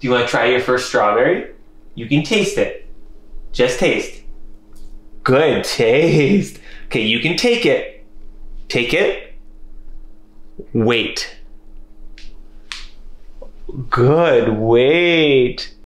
Do you want to try your first strawberry? You can taste it. Just taste. Good taste. Okay, you can take it. Take it. Wait. Good, wait.